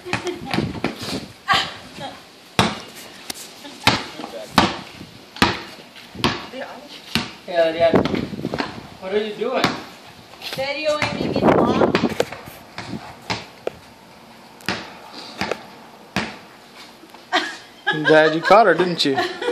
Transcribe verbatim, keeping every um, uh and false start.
Hey, Adrian, what are you doing? Videoing me get mom. Dad, you caught her, didn't you?